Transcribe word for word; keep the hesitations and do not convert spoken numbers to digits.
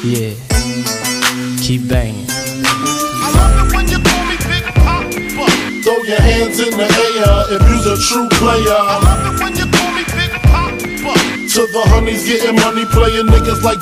Yeah, keep banging. I love it when you call me Big Papa. Throw your hands in the air if you's a true player. I love it when you call me Big Papa. To the honeys getting money, playing niggas like